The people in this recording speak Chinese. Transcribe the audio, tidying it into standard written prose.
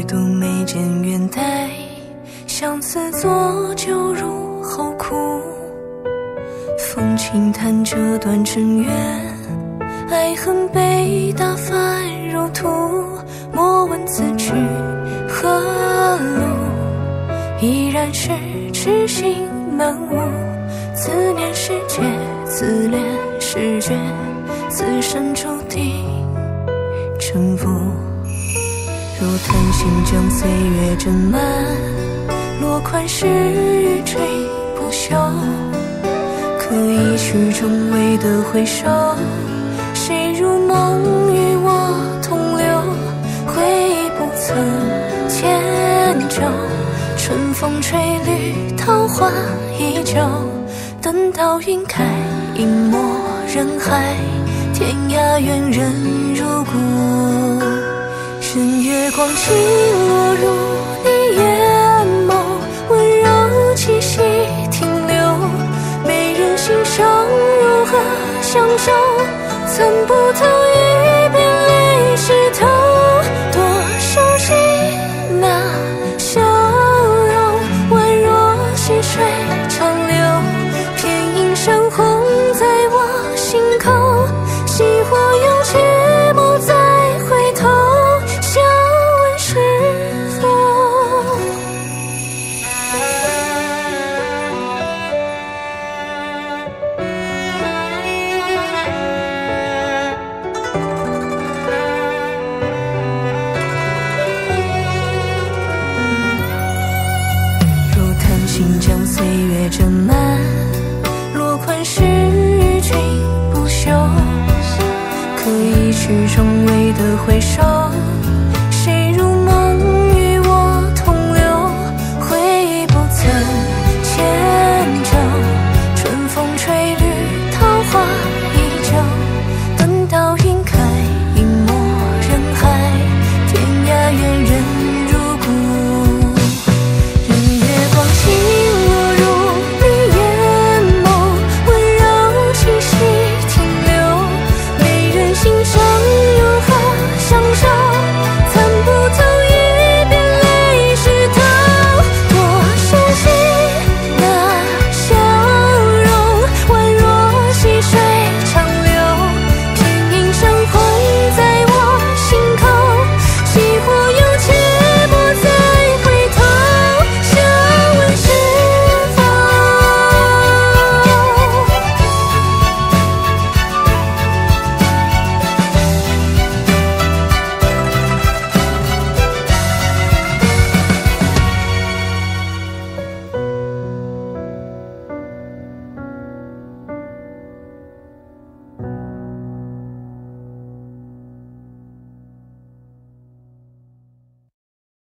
度眉间远黛，相思作酒入喉苦。风轻弹这段尘缘，爱恨被打翻如土。莫问此去何路，依然是痴心难悟。自念是劫，自恋是绝，此生注定沉浮。如叹息将岁月斟满，落款时日追不休。可一曲终未得回首，谁如梦与我同流？回忆不曾迁就，春风吹绿桃花依旧。等到云开，隐没人海，天涯远人如故。任月光倾落入你眼眸，温柔气息停留。没人心上如何相守？参不透一遍泪湿透，多熟悉那笑容，宛若细水长流。片影闪红在我心口，熄火用去莫再回头，笑问是否如叹息将岁月斟满，落款时日君不休。可一曲终未得回首，